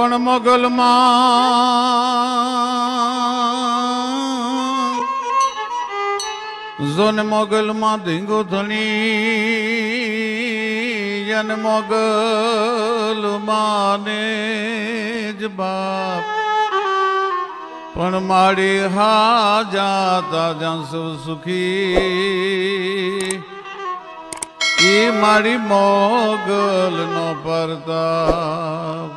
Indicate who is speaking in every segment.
Speaker 1: પણ મોગલમાં જોને મોગલમાં ધીંગો ધણી અને મોગલમાં ને જ બાપ પણ મારી હા જાતા જ્યાં સૌ સુખી એ મારી મોગલ નો પ્રતાપ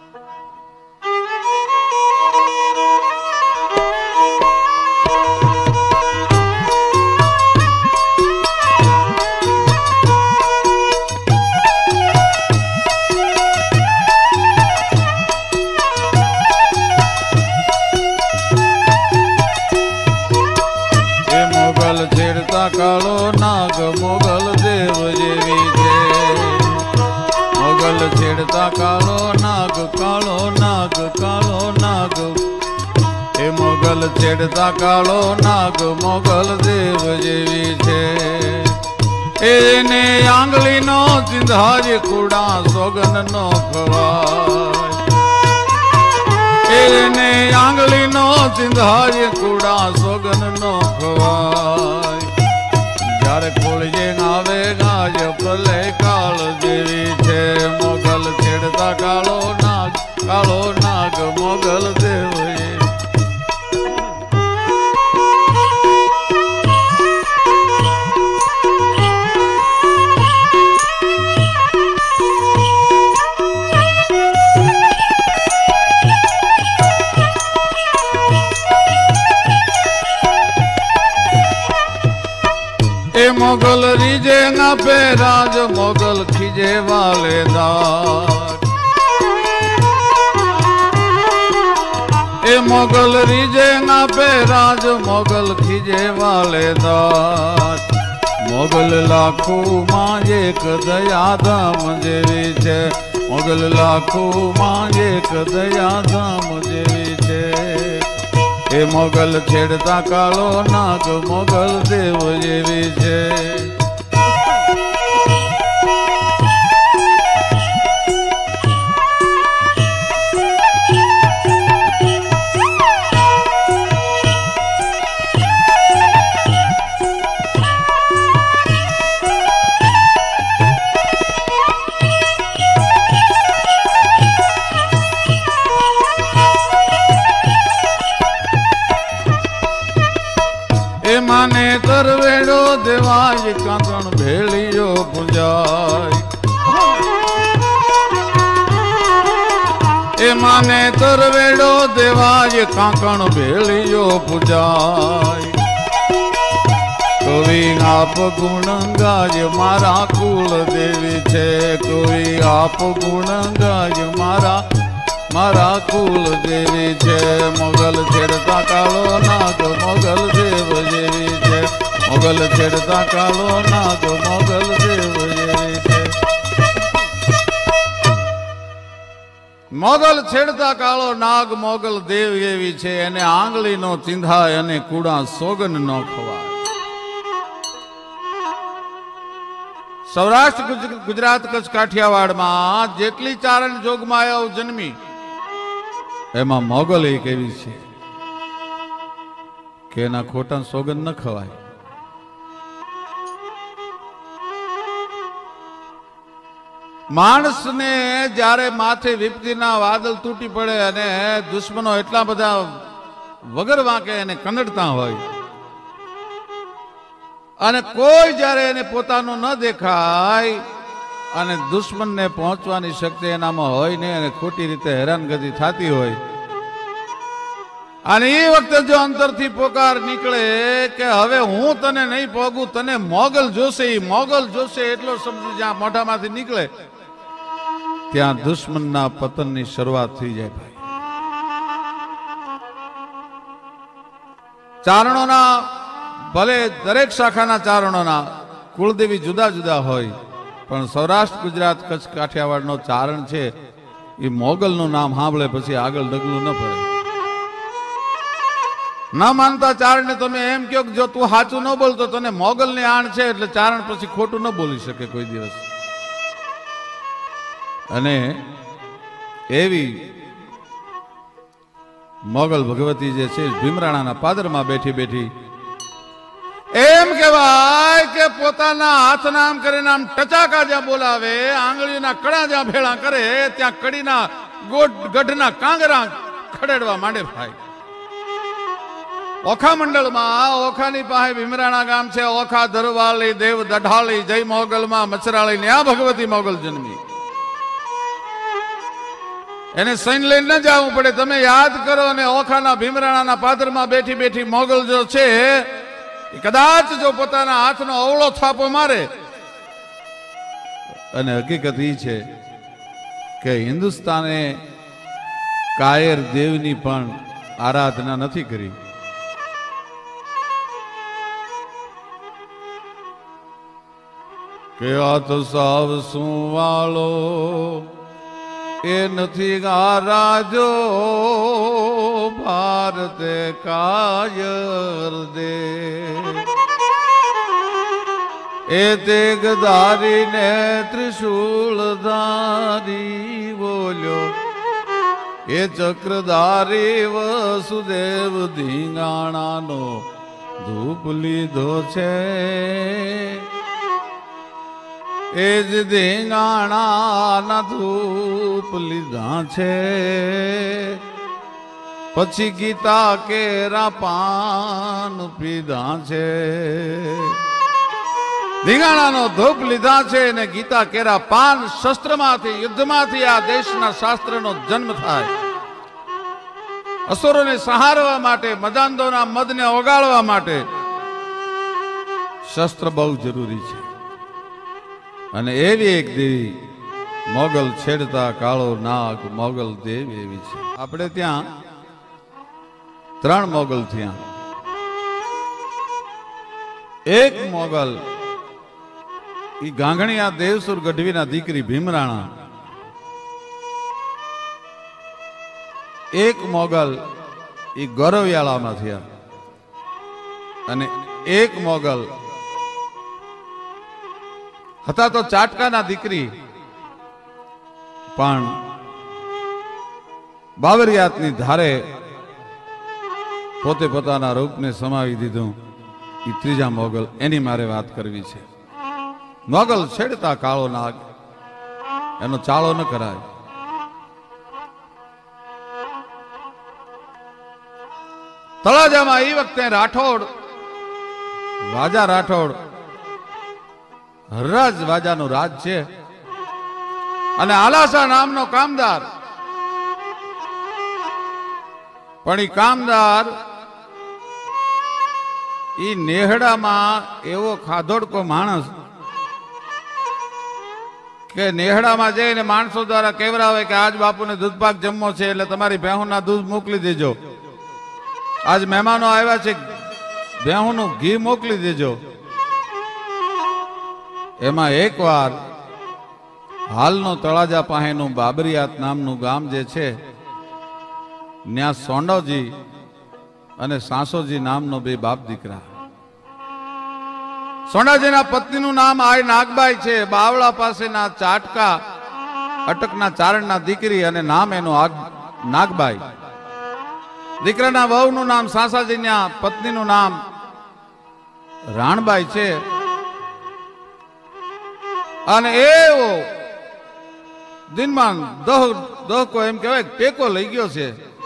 Speaker 1: કાળો નાગ મોગલ દેવ જેવી છે મોગલ છેડતા કાળો નાગ કાળો નાગ કાળો નાગ એ મોગલ છેડતા કાળો નાગ મોગલ દેવ જેવી છે એને આંગળી નો ચિંધાજ કુડા સોગન નો ખવાય એને આંગળી નો ચિંધાજ કુડા સોગન નો ખવાય જ્યારે ખોળીએ આવે ગાજ પ્રલય કાળ જેવી છે મોગલ છેડતા કાળો નાગ મોગલ દેવ मोगल रीजे ना पे राज मोगल खीजे वाले दार ए मोगल रीजे ना पे राज मोगल खीजे वाले दार मोगल लाखों मां एक दया धाम जेवी छे मोगल लाखों मां एक दया धाम जेवी छे ए मोगल छेड़ता कालो नाग मोगल देव जेवी छे माने तरवेड़ो देवाज कांकण भेलियो पूजाय ए माने तरवेड़ो देवाज कांकण भेलियो पूजाय कोई आप गुण गाज मारा कुल देवी छे कोई आप गुण गाज मारा कुल देवी छे मोगल छेड़ता कालो नाग मोगल देव जेवी छे मोगल छेड़ता कालो नाग मोगल देव जेवी छे मोगल छेड़ता कालो नाग मोगल देव जेवी छे एने आंगली नो चिंधाय अने कूड़ा सोगन नो खवाय सौराष्ट्र गुजरात कच्छ काठियावाड़ में जेटली चारण जोगमायाओ जन्मी एमा मोगल एक एवी छे के एना खोटा सोगन न खवाय माणस ने जारे माथे विपत्तिना वादल तूटी पड़े अने दुश्मनो एटला बधा वगर वाके एने कनडता होय अने कोई जारे एने पोतानो न देखाय અને દુશ્મનને પહોંચવાની શક્તિ એનામાં હોય ને અને ખોટી રીતે હેરાનગતિ થતી હોય અને એ વખતે જો અંતરથી પોકાર નીકળે કે હવે હું તને નહીં પોગું તને મોગલ જોશે એ મોગલ જોશે એટલો શબ્દ જ્યાં મોઢામાંથી નીકળે ત્યાં દુશ્મનના પતનની શરૂઆત થઈ જાય ભાઈ ચારણોના ભલે દરેક શાખાના ચારણોના કુળદેવી જુદા જુદા હોય પણ સૌરાષ્ટ્ર ગુજરાત કચ્છ કાઠિયાવાડનો ચારણ છે એ મોગલનું નામ સાંભળે પછી આગળ ડગલું ન પડે ન માનતા ચારણને તમે એમ કહો કે જો તું સાચું ન બોલતો તને મોગલની આણ છે એટલે ચારણ પછી ખોટું ન બોલી શકે કોઈ દિવસ અને એવી મોગલ ભગવતી જે છે ભીમરાણાના પાદરમાં બેઠી બેઠી એમ કહેવાય કે પોતાના હાથના આમ કરીને આમ ટચાકા જ્યાં બોલાવે, આંગળીના કડા જ્યાં ભેળા કરે, ત્યાં કડીના ગઢના કાંગરા ખડેડવા માંડે ભાઈ. ઓખા મંડળમાં ઓખાની પાસે ભીમરાણા ગામ છે. ઓખા ધરવાલી દેવ દઢાળી જય મોગલમાં મચરાળી ને આ ભગવતી મોગલ જન્મી. એને સૈન લઈને ન જવું પડે. તમે યાદ કરો અને ઓખાના ભીમરાણાના પાદરમાં બેઠી બેઠી મોગલ જો છે કદાચ જો પોતાના હાથનો અવળો થાપો મારે, અને હકીકત એ છે કે હિન્દુસ્તાને કાયર દેવની પણ આરાધના નથી કરી. કે આ તો સાવ સુવાળો એ નથી ગારાજો ભારતે કાયર દે, એ તેગધારી ને ત્રિશૂળ ધારી બોલ્યો, એ ચક્રધારી વસુદેવ ધીંગાણાનો ધૂપ લીધો છે, એ જ ધીંગાણાના ધૂપ લીધા છે, પછી ગીતા કેરા પાન પીધા છે. ધીંગાણાનો ધૂપ લીધા છે ને ગીતા કેરા પાન. શસ્ત્રમાંથી યુદ્ધમાંથી આ દેશના શાસ્ત્રનો જન્મ થાય. અસુરોને સહારવા માટે, મદાંધોના મદને ઓગાળવા માટે શસ્ત્ર બહુ જરૂરી છે. અને એવી એક દેવી મોગલ છેડતા કાળો નાગ મોગલ દેવ એવી છે. આપણે ત્યાં 3 મોગલ થયા. એક મોગલ ઈ ગાંગણીયા દેવસુર ગઢવીના દીકરી ભીમરાણા, એક મોગલ ઈ ગોરવિયાળામાં થયા, અને એક મોગલ હતા તો ચાટકાના દીકરી, પણ બાબરિયાતની ધારે પોતે પોતાના રૂપને સમાવી દીધું. એ ત્રીજા મોગલ, એની મારે વાત કરવી છે. મોગલ છેડતા કાળો નાગ, એનો ચાળો ન કરાય. તળાજામાં એ વખતે રાઠોડ, વાજા રાઠોડ, હરરાજ વાજાનું રાજ છે. અને આલાસા નામનો કામદાર, પણ એ કામદાર ઈ નેહડામાં એવો ખાધોડકો માણસ કે નેહડામાં જઈને માણસો દ્વારા કહેવરાવે કે આજ બાપુને દૂધપાક જમવો છે એટલે તમારી ભેહુના દૂધ મોકલી દેજો, આજ મહેમાનો આવ્યા છે ભેહુનું ઘી મોકલી દેજો. એમાં એકવાર હાલનો તળાજા પાસેનું બાબરિયાત નામનું ગામ જે છે, ત્યાં સોંડોજી અને સાસોજી નામનો 2 બાપ દીકરા. સોંડાજીના પત્નીનું નામ આય નાગબાઈ છે. બાવળા પાસેના ચાટકા અટકના ચારણના દીકરી, અને નામ એનું નાગબાઈ. દીકરાના વહુનું નામ સાસાજીના પત્નીનું નામ રાણબાઈ છે. અને એવો દિનમાં દહકો એમ કહેવાય ટેકો લઈ ગયો છે.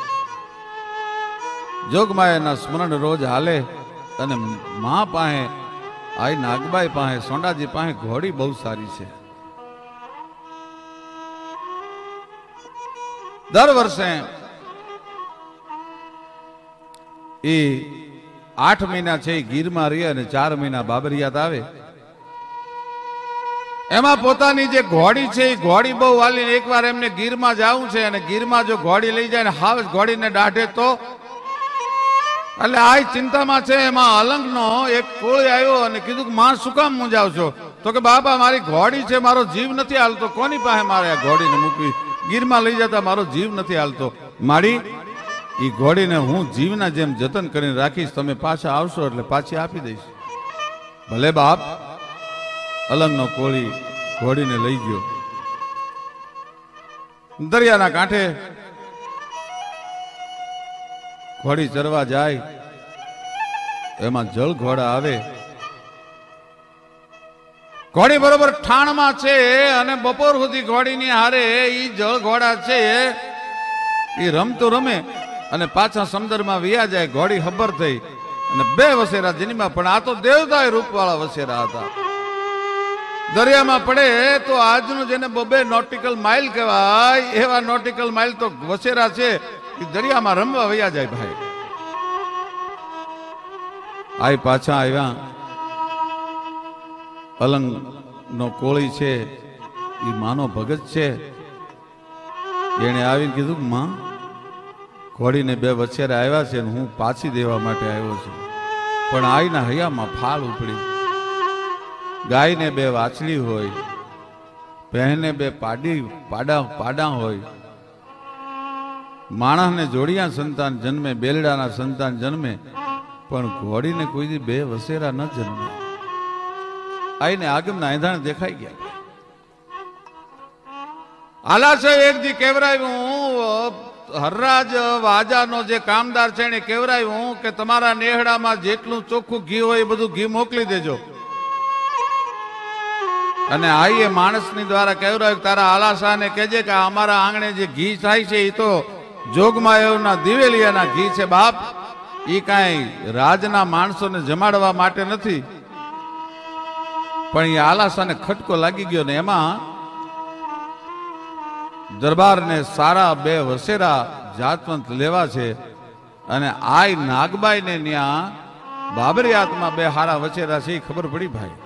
Speaker 1: જોગમાયાના સ્મરણ રોજ હાલે, અને મા પાસે આઈ નાગબાઈ પાસે, સોંડાજી પાસે ઘોડી બહુ સારી છે. દર વર્ષે એ 8 મહિના છે ગીરમાં રહે અને 4 મહિના બાબરિયાત આવે. એમાં પોતાની જે ઘોડી છે એ ઘોડી બહુ વાલી. એકવાર એમને ગીરમાં જવું છે, અને ગીરમાં જો ઘોડી લઈ જાય ને હાવ ઘોડીને દાઢે તો, એટલે આ ચિંતામાં છે. એમાં અલંગનો એક કોળી આવ્યો અને કીધું કે માં શું કામ મૂંઝાવ છો? તો કે બાપા મારી ઘોડી છે, મારો જીવ નથી હાલતો, કોની પાસે મારે આ ઘોડીને મૂકવી? ગીરમાં લઈ જતા મારો જીવ નથી હાલતો. મારી એ ઘોડીને હું જીવના જેમ જતન કરીને રાખીશ, તમે પાછા આવશો એટલે પાછી આપી દઈશ. ભલે બાપ. અલંગનો કોળી ઘોડીને લઈ ગયો. દરિયાના કાંઠે ઘોડી ચરવા જાય, એમાં જળ ઘોડા આવે. ઘોડી બરોબર ઠાણમાં છે અને બપોર સુધી ઘોડીની હારે ઈ જળ ઘોડા છે એ રમતો રમે અને પાછા સમુદ્રમાં વિયા જાય. ઘોડી ખબર થઈ અને બે વસેરા જન્મ્યા, પણ આ તો દેવતા રૂપવાળા વસેરા હતા. દરિયામાં પડે તો આજનું જેને 2 નોટિકલ માઇલ કહેવાય એવા નોટિકલ માઇલ તો વસેરા છે એ દરિયામાં રમવા વયા જાય. ભાઈ આઈ પાછા આવ્યા. અલંગ નો કોળી છે એ માનો ભગત છે. એને આવીને કીધું કે માં, ઘોડીને 2 વછેરા આવ્યા છે ને હું પાછી દેવા માટે આવ્યો છું, પણ આઈના હૈયામાં ફાલ ઉપડી. ગાયને 2 વાછડી હોય, બહેને 2 પાડા હોય, માણસને જોડિયા સંતાન જન્મે, બેલડાના સંતાન જન્મે, પણ ઘોડીને કોઈ દી 2 વસેરા ન જન્મે. આઈને આગમના એંધાણ દેખાઈ ગયા. આલા છે એક દી કેવરાયું, હરરાજ વાજાનો જે કામદાર છે એને કેવરાયું કે તમારા નેહડામાં જેટલું ચોખ્ખું ઘી હોય એ બધું ઘી મોકલી દેજો. અને આઈએ માણસની દ્વારા કેવરાયું તારા આલાશાને કહેજે કે અમારા આંગણે જે ઘી થાય છે એ તો જોગમાયાના દિવેલિયાના ઘી છે બાપ, એ કાંઈ રાજના માણસોને જમાડવા માટે નથી. પણ એ આલાશાને ખટકો લાગી ગયો ને એમાં દરબારને સારા 2 વસેરા જાતવંત લેવા છે. અને આય નાગબાઈને ત્યાં બાબરિયાતમાં 2 હારા વછેરા છે એ ખબર પડી. ભાઈ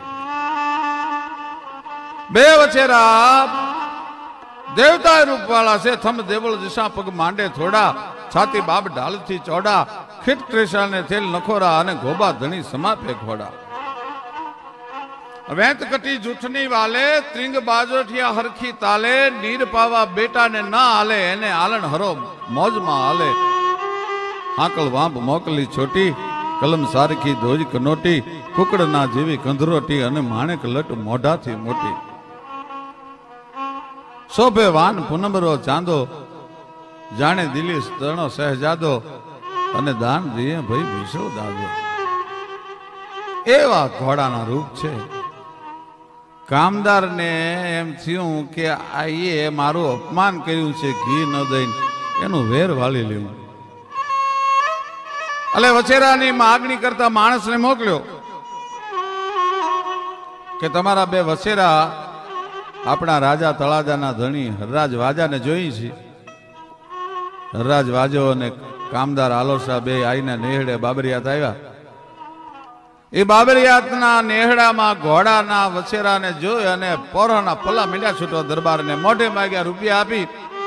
Speaker 1: 2 વછેરા દેવતા રૂપવાળા છે. થમ દેવળ દિશા પગ માંડે થોડા, છાતી બાબ ઢાલથી ચોડા, ખીટ ક્રેશાને થેલ નખોરા અને ગોબા ધણી સમાપે ઘોડા. વેત કટી જૂઠની વાલે, ત્રિંગ બાજોઠિયા હરખી તાલે, નીર પાવા બેટાને ના હાલે, એને આલણ હરો મોજમાં હાલે. હાકળ વાંપ મોકલી છોટી, કલમ સારખી ધોજ કનોટી, કુકડના જેવી કંધરોટી અને માણેક લટ મોઢાથી મોટી. શોભે વાન પુનમરો ચાંદો, જાણે દિલી સ્તરણો સહેજાદો, અને દાન દિયે ભાઈ વિશો દાદો. એવા ઘોડાના રૂપ છે. કામદારને એમ થયું કે આઈએ મારું અપમાન કર્યું છે, ઘી ન દઈને એનું વેર વાળી લેવું. એટલે વછેરાની માગણી કરતા માણસને મોકલ્યો કે તમારા 2 વછેરા આપણા રાજા તળાજાના ધણી હરરાજ વાજાને જોઈ છે. હરરાજ વાજો અને કામદાર આલોસા 2 આઈને નેહડે બાબરિયાત આવ્યા. એ બાબરિયાતના નેહડામાં ઘોડાના વછેરાને જોઈ અને પોરાના પલ્લા મીંડ્યા છૂટો. દરબારને મોઢે માગ્યા, રૂપિયા આપી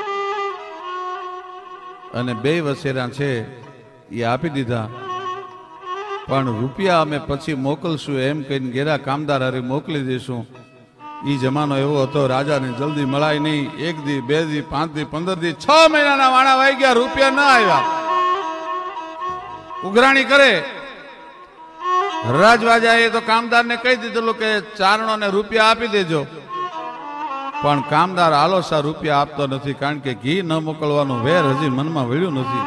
Speaker 1: અને 2 વછેરા છે એ આપી દીધા. પણ રૂપિયા અમે પછી મોકલશું એમ કહીને ઘેરા કામદાર હારે મોકલી દઈશું. એ જમાનો એવો હતો, રાજાને જલ્દી મળાય નહીં. 1 દી 2 દી 5 દી 15 દી 6 મહિનાના વાણા વાઈ ગયા, રૂપિયા ના આવ્યા. ઉઘરાણી કરે. રાજવાજાએ તો કામદારને કહી દીધેલું કે ચારણોને રૂપિયા આપી દેજો, પણ કામદાર આલોસા રૂપિયા આપતો નથી, કારણ કે ઘી ન મોકલવાનું વેર હજી મનમાં વળ્યું નથી.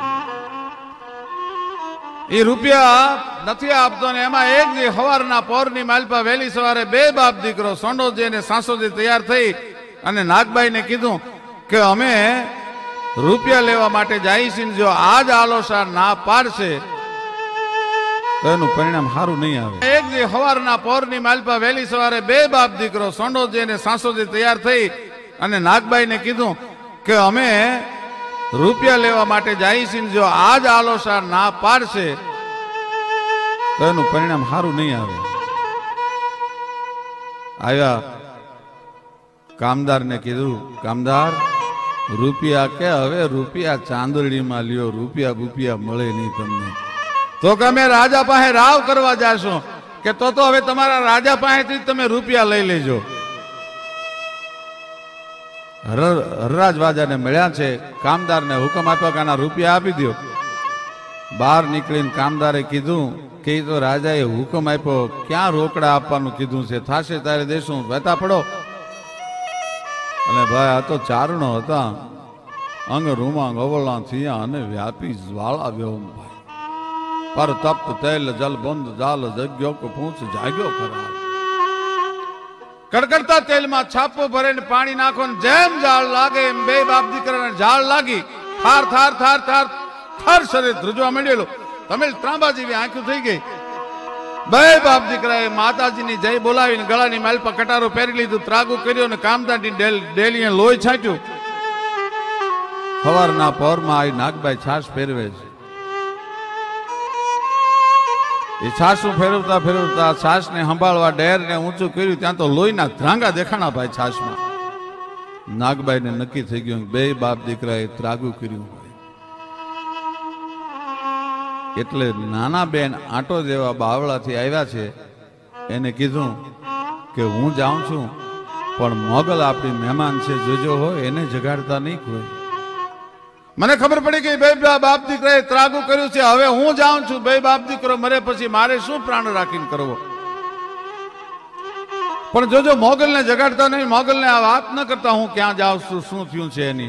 Speaker 1: એ રૂપિયા નથી આપતો ને એમાં 1 દી સવારના પોરની માલપા વહેલી સવારે 2 બાપ દીકરો સોંડોજી અને સાસોજી તૈયાર થઈ અને નાગબાઈને કીધું કે અમે રૂપિયા લેવા માટે જાય છીએ, જો આજ આલોસા ના પાડશે તો એનું પરિણામ સારું નહીં આવે. 1 દી સવારના પોરની માલપા વહેલી સવારે 2 બાપ દીકરો સોંડોજી અને સાસોજી તૈયાર થઈ અને નાગબાઈને કીધું કે અમે રૂપિયા લેવા માટે જાય છીએ, જો આજ આલોસા ના પાડશે તો એનું પરિણામ સારું નહીં આવે. આવ્યા કામદારને કીધું, કામદાર રૂપિયા કે હવે રૂપિયા ચાંદડીમાં લ્યો, રૂપિયા બુપિયા મળે નહીં તમને. તો કે અમે રાજા પાસે રાવ કરવા જાશું. કે તો હવે તમારા રાજા પાસેથી તમે રૂપિયા લઈ લેજો. હરરાજ વાજાને મળ્યા છે. કામદારને હુકમ આપ્યો કે આના રૂપિયા આપી દો. બહાર નીકળીને કામદારે કીધું કે તો રાજાએ હુકમ આપ્યો, ક્યાં રોકડા આપવાનું કીધું છે, થાશે ત્યારે દેશું, વહેતા પડો. અને ભાઈ આ તો ચારણો હતા, અંગ રૂમા ગવળા થયા અને વ્યાપી જ્વાળા વ્યવમ. ભાઈ पर तप्त तेल जल बंद जाल जग्यो को पूछ जाग्यो खरा कड़कड़ता तेल में छापो भरे ने पानी नाखो ने जेम जाल लागे एम बे बाप दीकरा ने जाल लागी थार थार थार थार थार शरीर ધ્રુજવા માંડેલો તમિલ ત્રાંબા જેવી આંખો થઈ ગઈ બે બાપ દીકરાએ માતાજીની જય બોલાવીને ગળાની માલ પર કટારો પહેરી લીધું ત્રાગુ કર્યો ને કામદાની ડેલીએ લોહી છાંટ્યું સવારના પહોરમાં આવી નાગબાઈ છાશ ફેરવે છે એ છાશું ફેરવતા ફેરવતા છાશ ને સંભાળવા ડેર ને ઊંચું કર્યું ત્યાં તો લોહીના ધ્રાંગા દેખાણા ભાઈ છાશમાં નાગબાઈ ને નક્કી થઈ ગયું બે બાપ દીકરાએ ત્રાગુ કર્યું એટલે નાના બેન આટો જેવા બાવળાથી આવ્યા છે એને કીધું કે હું જાઉં છું પણ મોગલ આપણી મહેમાન છે જોજો હોય એને જગાડતા નહીં કોઈ મને ખબર પડી કે બે બાપ દીકરાએ ત્રાગુ કર્યું છે હવે હું જાઉં છું બે બાપ દીકરો મરે પછી મારે શું પ્રાણ રાખીને કરવો પણ જોજો મોગલ ને જગાડતા નહીં મોગલ ને આ વાત ન કરતા હું ક્યાં જાઉં છું શું થયું છે એની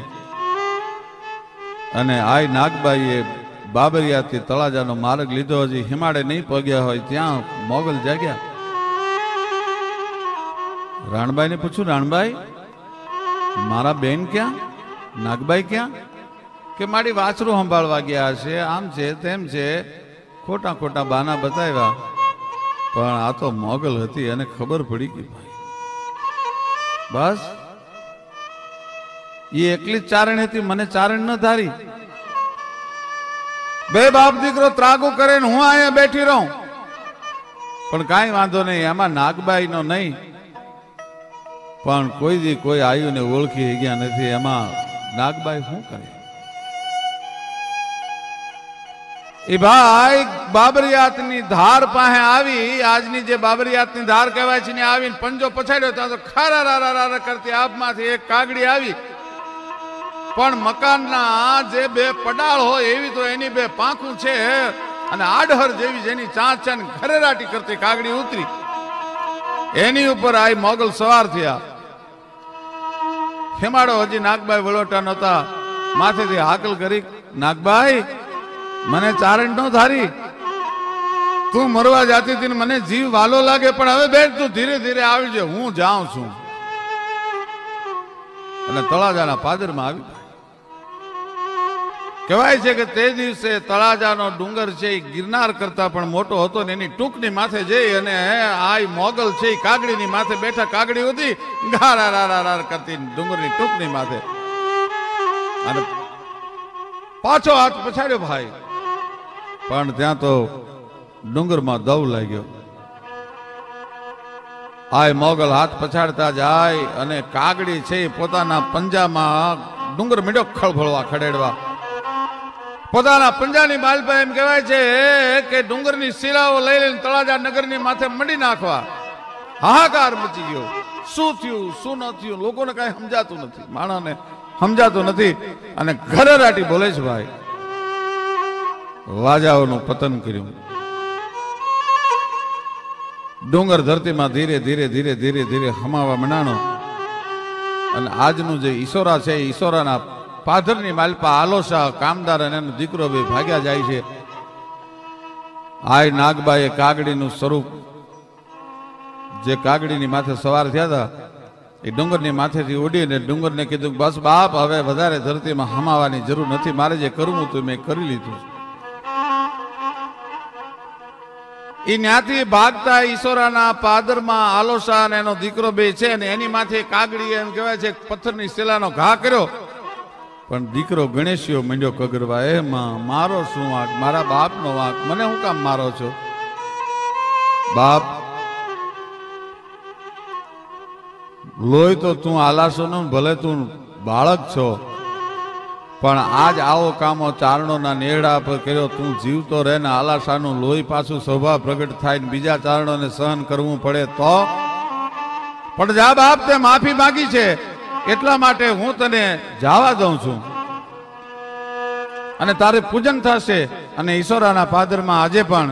Speaker 1: અને આઈ નાગબાઈએ બાબરિયાથી તળાજાનો માર્ગ લીધો હજી હિમાડે નહીં પગ્યા હોય ત્યાં મોગલ જાગ્યા રાણબાઈ ને પૂછ્યું રાણબાઈ મારા બેન ક્યાં નાગબાઈ ક્યાં કે મારી વાછરું સંભાળવા ગયા છે આમ છે તેમ છે ખોટા ખોટા બાના બતાવ્યા પણ આ તો મોગલ હતી અને ખબર પડી ગઈ ભાઈ બસ એ એકલી જ ચારણ હતી મને ચારણ ન ધારી બે બાપ દીકરો ત્રાગુ કરે ને હું અહીંયા બેઠી રહું પણ કાંઈ વાંધો નહીં એમાં નાગબાઈ નો નહીં પણ કોઈ દી કોઈ આવ્યું ને ઓળખી ગયા નથી એમાં નાગબાઈ શું કરે એ ભાઈ બાબરિયાતની ધાર પાસે આવી આજની જે બાબરિયાતની ધાર કહેવાય છે ને આવીને પંજો પછાડ્યો ત્યાં તો ખારા રારા રારા કરતી આબમાંથી એક કાગડી આવી પણ મકાનના જે બે પડાળ હોય એવી તો એની બે પાંખું છે અને આડહર જેવી જેની ચાંચ છે ને ઘરેરાટી કરતી કાગડી ઉતરી એની ઉપર આ મોગલ સવાર થયા ખેમાડો હજી નાગબાઈ વળોટા નહોતા માથેથી હાકલ કરી નાગબાઈ મને ચારણ નો ધારી તું મરવા જાતી હતી મને જીવ વાલો લાગે પણ હવે બેઠ તું ધીરે ધીરે આવજે હું જાઉં છું અને તળાજાના પાદરમાં આવી કહેવાય છે કે તે દિવસે તળાજાનો ડુંગર છે એ ગિરનાર કરતા પણ મોટો હતો ને એની ટૂંકની માથે જઈ અને આ મોગલ છે એ કાગડીની માથે બેઠા કાગડી હતી ગારા રારા રાર કરતી ડુંગરની ટૂંકની માથે અને પાછો હાથ પછાડ્યો ભાઈ પણ ત્યાં તો ડુંગરમાં દવ લાગ્યો આ મોગલ હાથ પછાડતા જાય અને કાગડી છે પોતાના પંજામાં ડુંગર મીંડો ખળભળવા ખડેડવા પોતાના પંજાની બાલ પર એમ કહેવાય છે કે ડુંગરની શિલાઓ લઈ લઈને તળાજા નગરની માથે મંડી નાખવા હાહાકાર મચી ગયો શું થયું શું ન થયું લોકોને કઈ સમજાતું નથી માણસને સમજાતું નથી અને ઘરે રાટી બોલે છે ભાઈ વાજાઓનું પતન કર્યું ડુંગર ધરતીમાં ધીરે ધીરે ધીરે ધીરે ધીરે હમાવા મંડાણો અને આજનું જે ઈશોરા છે ઈશોરાના પાધરની માલપા આલોશા કામદાર અને એનો દીકરો બે ભાગ્યા જાય છે આય નાગબાઈએ કાગડીનું સ્વરૂપ જે કાગડીની માથે સવાર થયા હતા એ ડુંગરની માથેથી ઉડીને ડુંગરને કીધું બસ બાપ હવે વધારે ધરતીમાં હમાવાની જરૂર નથી મારે જે કરવું હતું મેં કરી લીધું એ ન્યાથી ભાગતા ઈશ્વરાના પાદરમાં આલોશા અને એનો દીકરો બે છે ને એની માથે કાગડી એમ કહેવાય છે પથ્થરની શિલાનો ઘા કર્યો પણ દીકરો ગણેશિયો મંડ્યો કગરવા એ મારો શું વાંક મારા બાપનો વાંક મને હું કામ મારો છો બાપ લોહી તો તું આલાશો નું ભલે તું બાળક છો પણ આજ આવો કામો ચારણોના નેહડા પર કર્યો તું જીવતો રહે ને આલાશાનું લોહી પાછું સ્વભાવ પ્રગટ થાય ને બીજા ચારણોને સહન કરવું પડે તો પણ જા બાપ તે માફી માંગી છે એટલા માટે હું તને જવા દઉં છું અને તારે પૂજન થશે અને ઈશ્વરાના પાદરમાં આજે પણ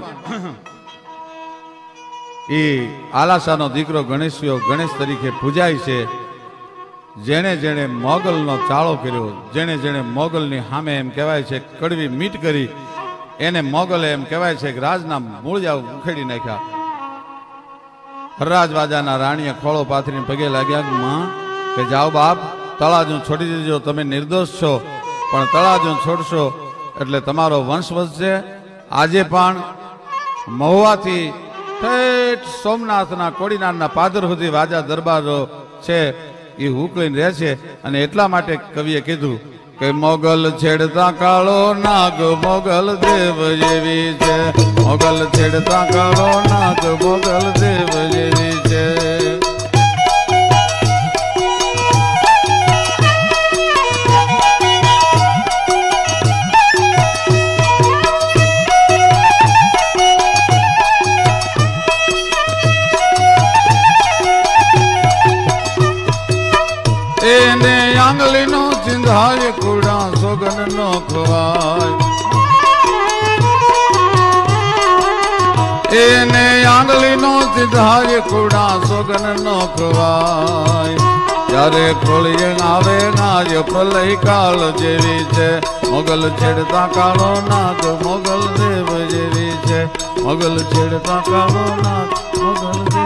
Speaker 1: એ આલાશાનો દીકરો ગણેશિયો ગણેશ તરીકે પૂજાય છે જેણે જેણે મોગલનો ચાળો કર્યો જેણે જેણે મોગલની સામે એમ કહેવાય છે કડવી મીટ કરી એને મોગલે એમ કહેવાય છે કે રાજના મૂળિયા ઉખેડી નાખ્યા. હરરાજવાજાના રાણીએ ખોળો પાથરીને પગે લાગ્યા કે માં કે જાઓ બાપ, તળાજુ છોડી દીજો, તમે નિર્દોષ છો, પણ તળાજુ છોડશો એટલે તમારો વંશ વધશે. આજે પણ મહુવાથી ઠેઠ સોમનાથના કોડીનારના પાદર સુધી વાજા દરબારો છે એ હુકલીને રહે છે. અને એટલા માટે કવિએ કીધું કે મોગલ છેડતા કાળો નાગ મોગલ દેવ જેવી છે, મોગલ છેડતા કાળો નાગ મોગલ દેવ જેવી છે. એને આંગળી નો ચિંધાય કુડા સોગન નો ખવાય, એને આંગળી નો ચિંધાય કુડા સોગન નો ખવાય. જ્યારે ખોળીએ આવે નાજ પ્રલય કાળ જેવી છે, મોગલ છેડતા કાળો નાગ મોગલ દેવ જેવી છે, મોગલ છેડતા કાળો નાગ મોગલ દેવ.